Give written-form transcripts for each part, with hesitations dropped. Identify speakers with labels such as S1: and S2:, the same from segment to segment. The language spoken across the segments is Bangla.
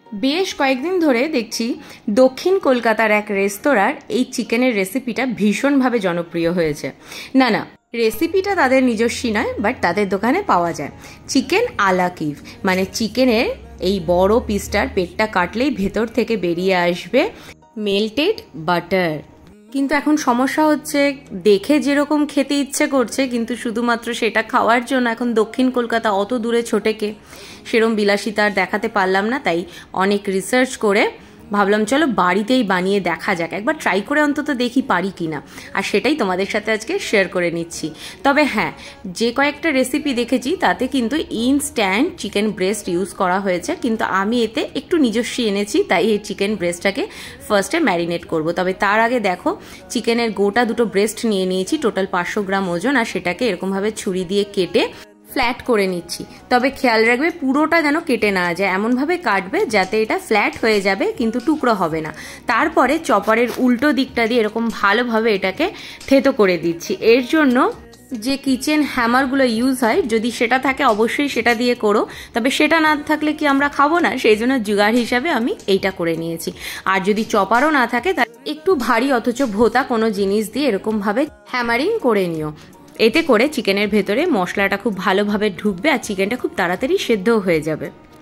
S1: বেশ কয়েকদিন ধরে দেখছি দক্ষিণ কলকাতার এক রেস্তোরাঁর এই চিকেনের রেসিপিটা ভীষণভাবে জনপ্রিয় হয়েছে। না না, রেসিপিটা তাদের নিজস্বী নয়, বাট তাদের দোকানে পাওয়া যায় চিকেন আলা কিভ। মানে চিকেনের এই বড় পিসটার পেটটা কাটলেই ভেতর থেকে বেরিয়ে আসবে মেল্টেড বাটার। কিন্তু এখন সমস্যা হচ্ছে, দেখে যেরকম খেতে ইচ্ছে করছে, কিন্তু শুধুমাত্র সেটা খাওয়ার জন্য এখন দক্ষিণ কলকাতা অত দূরে ছোটেকে সেরম বিলাসিতা আর দেখাতে পারলাম না। তাই অনেক রিসার্চ করে ভাবলাম চলো বাড়িতেই বানিয়ে দেখা যাক, একবার ট্রাই করে অন্তত দেখি পারি কিনা। আর সেটাই তোমাদের সাথে আজকে শেয়ার করে নিচ্ছি। তবে হ্যাঁ, যে কয়েকটা রেসিপি দেখেছি তাতে কিন্তু ইনস্ট্যান্ট চিকেন ব্রেস্ট ইউজ করা হয়েছে, কিন্তু আমি এতে একটু নিজস্ব এনেছি। তাই এই চিকেন ব্রেস্টটাকে ফার্স্টে ম্যারিনেট করব। তবে তার আগে দেখো, চিকেনের গোটা দুটো ব্রেস্ট নিয়ে নিয়েছি, টোটাল 500 গ্রাম ওজন। আর সেটাকে এরকমভাবে ছুরি দিয়ে কেটে ফ্ল্যাট করে নিচ্ছি। তবে খেয়াল রাখবে পুরোটা যেন কেটে না যায়, এমনভাবে কাটবে যাতে এটা ফ্ল্যাট হয়ে যাবে কিন্তু টুকরো হবে না। তারপরে চপারের উল্টো দিকটা দিয়ে এরকম ভালোভাবে এটাকে থেতো করে দিচ্ছি। এর জন্য যে কিচেন হ্যামারগুলো ইউজ হয়, যদি সেটা থাকে অবশ্যই সেটা দিয়ে করো। তবে সেটা না থাকলে কি আমরা খাবো না, সেই জন্য জুগাড় হিসাবে আমি এইটা করে নিয়েছি। আর যদি চপারও না থাকে, তাহলে একটু ভারী অথচ ভোতা কোনো জিনিস দিয়ে এরকমভাবে হ্যামারিং করে নিও। এতে করে চিকেনের ভেতরে মশলাটা খুব ভালোভাবে ঢুকবে আর চিকেনটা খুব তাড়াতাড়ি সেদ্ধও হয়ে যাবে।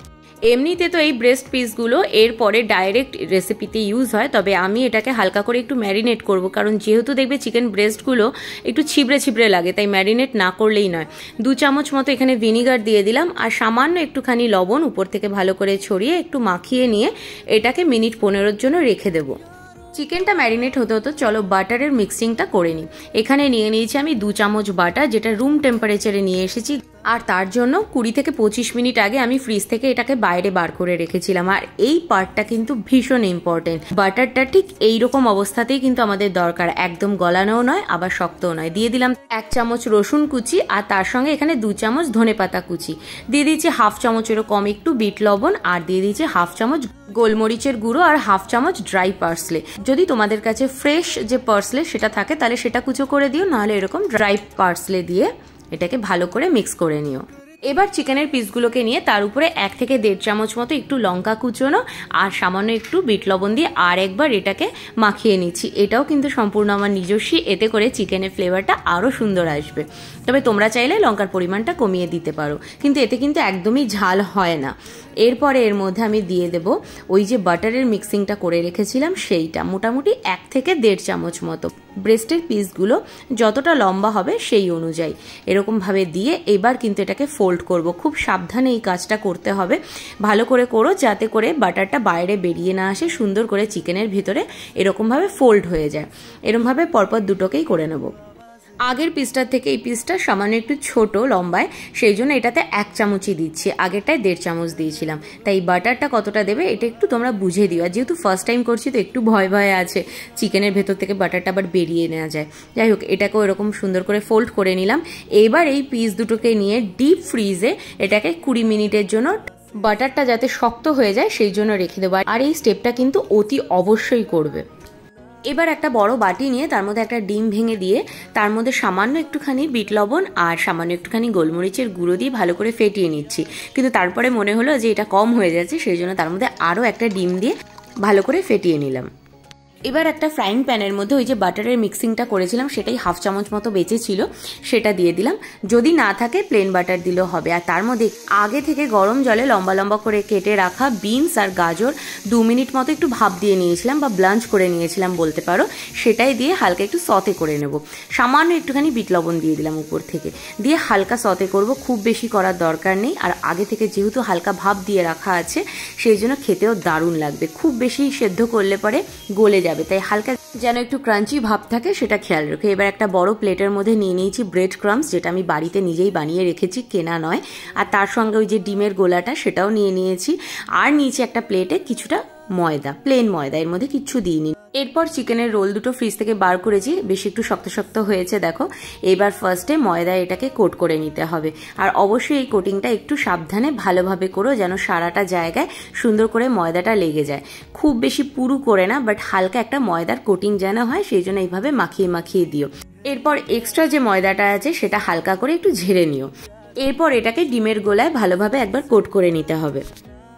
S1: এমনিতে তো এই ব্রেস্ট পিসগুলো এরপরে ডাইরেক্ট রেসিপিতে ইউজ হয়, তবে আমি এটাকে হালকা করে একটু ম্যারিনেট করব, কারণ যেহেতু দেখবে চিকেন ব্রেস্টগুলো একটু ছিবড়ে ছিবড়ে লাগে, তাই ম্যারিনেট না করলেই নয়। 2 চামচ মতো এখানে ভিনিগার দিয়ে দিলাম, আর সামান্য একটুখানি লবণ উপর থেকে ভালো করে ছড়িয়ে একটু মাখিয়ে নিয়ে এটাকে মিনিট 15-এর জন্য রেখে দেবো। চিকেনটা ম্যারিনেট হতে হতো চলো বাটারের মিক্সিংটা করে নিই। এখানে নিয়ে নিয়েছি আমি 2 চামচ বাটার, যেটা রুম টেম্পারেচারে নিয়ে এসেছি। আর তার জন্য 20 থেকে 25 মিনিট আগে আমি ফ্রিজ থেকে এটাকে বাইরে বার করে রেখেছিলাম। আর এই পার্টটা কিন্তু ভীষণ ইম্পর্টেন্ট। বাটারটা ঠিক এইরকম অবস্থাতেই কিন্তু আমাদের দরকার, একদম গলানোও নয় আবার শক্তও নয়। দিয়ে দিলাম 1 চামচ রসুন কুচি, আর তার সঙ্গে এখানে 2 চামচ ধনেপাতা কুচি। দিয়ে দিয়েছি 1/2 চামচেরও কম একটু বিট লবণ, আর দিয়ে দিয়েছি 1/2 চামচ গোলমরিচের গুঁড়ো আর 1/2 চামচ ড্রাই পার্সলে। যদি তোমাদের কাছে ফ্রেশ যে পার্সলে সেটা থাকে তাহলে সেটা কুচো করে দিও, নাহলে এরকম ড্রাই পার্সলে দিয়ে এটাকে ভালো করে মিক্স করে নিও। এবার চিকেনের পিসগুলোকে নিয়ে তার উপরে 1 থেকে 1.5 চামচ মতো একটু লঙ্কা কুচোনো আর সামান্য একটু বিট লবণ দিয়ে আর একবার এটাকে মাখিয়ে নিচ্ছি। এটাও কিন্তু সম্পূর্ণ আমার নিজস্ব, এতে করে চিকেনের ফ্লেভারটা আরও সুন্দর আসবে। তবে তোমরা চাইলে লঙ্কার পরিমাণটা কমিয়ে দিতে পারো, কিন্তু এতে কিন্তু একদমই ঝাল হয় না। এরপরে এর মধ্যে আমি দিয়ে দেব ওই যে বাটারের মিক্সিংটা করে রেখেছিলাম সেইটা, মোটামুটি 1 থেকে 1.5 চামচ মতো। ব্রেস্টের পিসগুলো যতটা লম্বা হবে সেই অনুযায়ী এরকমভাবে দিয়ে এবার কিন্তু এটাকে ফোল্ড করব। খুব সাবধানে এই কাজটা করতে হবে, ভালো করে করো যাতে করে বাটারটা বাইরে বেরিয়ে না আসে, সুন্দর করে চিকেনের ভিতরে এরকমভাবে ফোল্ড হয়ে যায়। এরকমভাবে পরপর দুটোকেই করে নেব। আগের পিসটার থেকে এই পিসটা সামান্য একটু ছোট লম্বায়, সেই জন্য এটাতে 1 চামচই দিচ্ছি, আগেরটায় 1.5 চামচ দিয়েছিলাম। তাই বাটারটা কতটা দেবে এটা একটু তোমরা বুঝে দিও। আর যেহেতু ফার্স্ট টাইম করছি তো একটু ভয় ভয় আছে চিকেনের ভেতর থেকে বাটারটা আবার বেরিয়ে নেওয়া যায়। যাই হোক, এটাকেও এরকম সুন্দর করে ফোল্ড করে নিলাম। এবার এই পিস দুটোকে নিয়ে ডিপ ফ্রিজে এটাকে 20 মিনিটের জন্য বাটারটা যাতে শক্ত হয়ে যায় সেই জন্য রেখে দেবো। আর এই স্টেপটা কিন্তু অতি অবশ্যই করবে। এবার একটা বড় বাটি নিয়ে তার মধ্যে একটা ডিম ভেঙে দিয়ে তার মধ্যে সামান্য একটুখানি বিট লবণ আর সামান্য একটুখানি গোলমরিচের গুঁড়ো দিয়ে ভালো করে ফেটিয়ে নিচ্ছি। কিন্তু তারপরে মনে হলো যে এটা কম হয়ে যাচ্ছে, সেই জন্য তার মধ্যে আরও একটা ডিম দিয়ে ভালো করে ফেটিয়ে নিলাম। এবার একটা ফ্রাইং প্যানের মধ্যে ওই যে বাটারের মিক্সিংটা করেছিলাম সেটাই 1/2 চামচ মতো বেঁচেছিল, সেটা দিয়ে দিলাম। যদি না থাকে প্লেন বাটার দিলেও হবে। আর তার মধ্যে আগে থেকে গরম জলে লম্বা লম্বা করে কেটে রাখা বিনস আর গাজর 2 মিনিট মতো একটু ভাপ দিয়ে নিয়েছিলাম বা ব্লাঞ্চ করে নিয়েছিলাম বলতে পারো, সেটাই দিয়ে হালকা একটু সতে করে নেব। সামান্য একটুখানি বিট লবণ দিয়ে দিলাম উপর থেকে, দিয়ে হালকা সতে করব, খুব বেশি করার দরকার নেই। আর আগে থেকে যেহেতু হালকা ভাপ দিয়ে রাখা আছে সেই জন্য খেতেও দারুণ লাগবে। খুব বেশি সেদ্ধ করলে পরে গলে যাবে, তাই হালকা যেন একটু ক্রাঞ্চি ভাব থাকে সেটা খেয়াল রেখে। এবার একটা বড় প্লেটের মধ্যে নিয়ে নিয়েছি ব্রেড ক্রাম্বস, যেটা আমি বাড়িতে নিজেই বানিয়ে রেখেছি, কেনা নয়। আর তার সঙ্গে ওই যে ডিমের গোলাটা সেটাও নিয়ে নিয়েছি। আর নিয়েছি একটা প্লেটে কিছুটা ময়দা, প্লেন ময়দা, এর মধ্যে কিচ্ছু দিইনি। এরপর চিকেনের রোল দুটো ফ্রিজ থেকে বার করেছি, বেশি একটু শক্ত শক্ত হয়েছে দেখো। এবার ফার্স্টে ময়দা এটাকে কোট করে নিতে হবে। আর অবশ্যই এই কোটিংটা একটু সাবধানে ভালোভাবে করো, যেন সারাটা জায়গায় সুন্দর করে ময়দাটা লেগে যায়। খুব বেশি পুরু করে না, বাট হালকা একটা ময়দার কোটিং যেন হয় সেই জন্য এইভাবে মাখিয়ে মাখিয়ে দিও। এরপর এক্সট্রা যে ময়দাটা আছে সেটা হালকা করে একটু ঝেড়ে নিও। এরপর এটাকে ডিমের গোলায় ভালোভাবে একবার কোট করে নিতে হবে।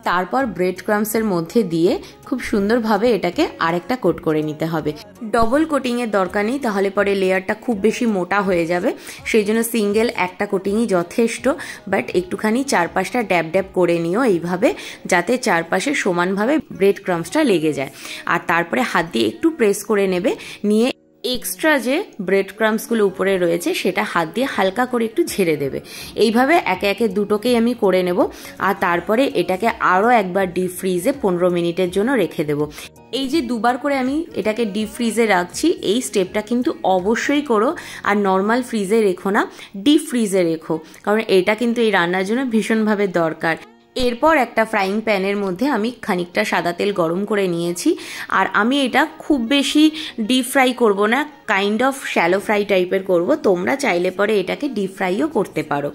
S1: তারপর ব্রেড ক্রাম্বসের মধ্যে দিয়ে খুব সুন্দরভাবে এটাকে আরেকটা কোট করে নিতে হবে। ডবল কোটিংয়ের দরকার নেই, তাহলে পরে লেয়ারটা খুব বেশি মোটা হয়ে যাবে। সেই জন্য সিঙ্গেল একটা কোটিংই যথেষ্ট। বাট একটুখানি চারপাশটা ড্যাব ড্যাব করে নিও এইভাবে, যাতে চারপাশে সমানভাবে ব্রেড ক্রাম্বসটা লেগে যায়। আর তারপরে হাত দিয়ে একটু প্রেস করে নেবে, নিয়ে এক্সট্রা যে ব্রেড ক্রাম্বসগুলো উপরে রয়েছে সেটা হাত দিয়ে হালকা করে একটু ঝেড়ে দেবে। এইভাবে একে একে দুটোকেই আমি করে নেব। আর তারপরে এটাকে আরও একবার ডিপ ফ্রিজে 15 মিনিটের জন্য রেখে দেব। এই যে দুবার করে আমি এটাকে ডিপ ফ্রিজে রাখছি, এই স্টেপটা কিন্তু অবশ্যই করো। আর নর্মাল ফ্রিজে রেখো না, ডিপ ফ্রিজে রেখো, কারণ এটা কিন্তু এই রান্নার জন্য ভীষণভাবে দরকার। এরপর একটা ফ্রাইং প্যানের মধ্যে আমি খানিকটা সাদা তেল গরম করে নিয়েছি। আর আমি এটা খুব বেশি ডিপ ফ্রাই করব না, কাইন্ড অফ শ্যালো ফ্রাই টাইপের করব। তোমরা চাইলে পরে এটাকে ডিপ ফ্রাইও করতে পারো।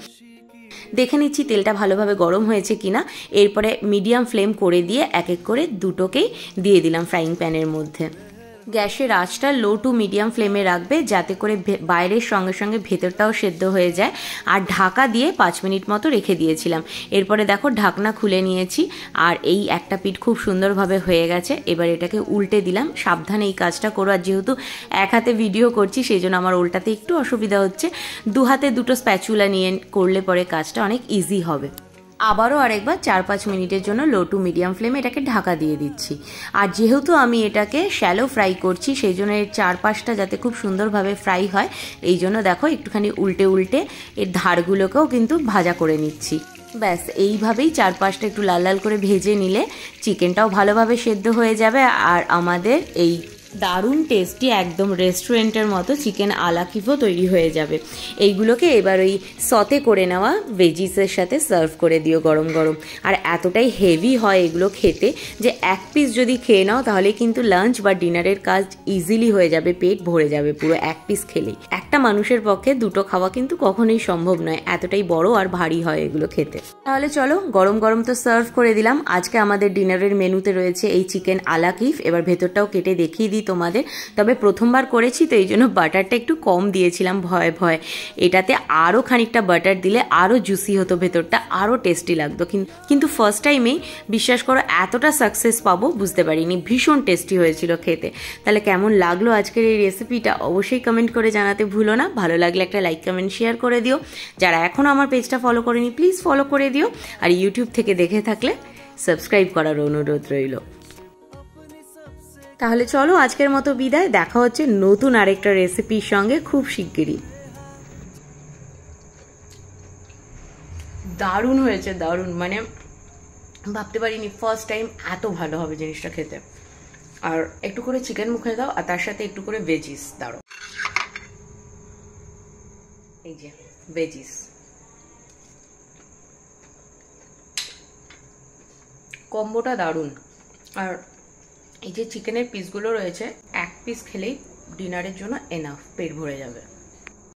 S1: দেখে নিচ্ছি তেলটা ভালোভাবে গরম হয়েছে কিনা। এরপরে মিডিয়াম ফ্লেম করে দিয়ে এক এক করে দুটোকেই দিয়ে দিলাম ফ্রাইং প্যানের মধ্যে। গ্যাসের আঁচটা লো টু মিডিয়াম ফ্লেমে রাখবে, যাতে করে বাইরের সঙ্গে সঙ্গে ভেতরটাও সেদ্ধ হয়ে যায়। আর ঢাকা দিয়ে 5 মিনিট মতো রেখে দিয়েছিলাম। এরপরে দেখো ঢাকনা খুলে নিয়েছি, আর এই একটা পিঠ খুব সুন্দরভাবে হয়ে গেছে। এবার এটাকে উল্টে দিলাম। সাবধানে এই কাজটা করো, আর যেহেতু এক হাতে ভিডিও করছি সেই জন্য আমার উল্টাতে একটু অসুবিধা হচ্ছে। দু হাতে দুটো স্প্যাচুলা নিয়ে করলে পরে কাজটা অনেক ইজি হবে। আবারও আরেকবার 4-5 মিনিটের জন্য লো টু মিডিয়াম ফ্লেমে এটাকে ঢাকা দিয়ে দিচ্ছি। আর যেহেতু আমি এটাকে শ্যালো ফ্রাই করছি সেই জন্য এর চারপাশটা যাতে খুব সুন্দরভাবে ফ্রাই হয়, এই জন্য দেখো একটুখানি উল্টে উল্টে এর ধারগুলোকেও কিন্তু ভাজা করে নিচ্ছি। ব্যাস এইভাবেই চারপাশটা একটু লাল লাল করে ভেজে নিলে চিকেনটাও ভালোভাবে সেদ্ধ হয়ে যাবে। আর আমাদের এই দারুণ টেস্টি একদম রেস্টুরেন্টের মতো চিকেন আলাকিফও তৈরি হয়ে যাবে। এইগুলোকে এবার ওই সতে করে নেওয়া ভেজিসের সাথে সার্ভ করে দিও গরম গরম। আর এতটাই হেভি হয় এগুলো খেতে যে এক পিস যদি খেয়ে নাও তাহলে কিন্তু লাঞ্চ বা ডিনারের কাজ ইজিলি হয়ে যাবে, পেট ভরে যাবে পুরো এক পিস খেলেই। একটা মানুষের পক্ষে দুটো খাওয়া কিন্তু কখনোই সম্ভব নয়, এতটাই বড় আর ভারী হয় এগুলো খেতে। তাহলে চলো গরম গরম তো সার্ভ করে দিলাম। আজকে আমাদের ডিনারের মেনুতে রয়েছে এই চিকেন আলাকিফ। এবার ভেতরটাও কেটে দেখিয়ে দিই তোমাদের। তবে প্রথমবার করেছি তো এই জন্য বাটারটা একটু কম দিয়েছিলাম ভয়ে ভয়ে। এটাতে আরও খানিকটা বাটার দিলে আরও জুসি হতো ভেতরটা, আরও টেস্টি লাগতো। কিন্তু ফার্স্ট টাইমেই বিশ্বাস করো এতটা সাকসেস পাবো বুঝতে পারিনি। ভীষণ টেস্টি হয়েছিল খেতে। তাহলে কেমন লাগলো আজকের এই রেসিপিটা অবশ্যই কমেন্ট করে জানাতে ভুলো না। ভালো লাগলে একটা লাইক কমেন্ট শেয়ার করে দিও। যারা এখনও আমার পেজটা ফলো করেনি প্লিজ ফলো করে দিও। আর ইউটিউব থেকে দেখে থাকলে সাবস্ক্রাইব করার অনুরোধ রইল। তাহলে চলো আজকের মতো বিদায়। দেখা হচ্ছে নতুন আরেকটা রেসিপির সঙ্গে খুব শিগগিরই। দারুণ হয়েছে, দারুণ, মানে ভাবতে পারিনি ফার্স্ট টাইম এত ভালো হবে জিনিসটা খেতে। আর একটু করে চিকেন মুখে দাও আর তার সাথে একটু করে ভেজিস দাও। এই যে ভেজিস, কম্বোটা দারুণ। আর এই যে চিকেনের পিসগুলো রয়েছে, এক পিস খেলেই ডিনারের জন্য এনাফ, পেট ভরে যাবে।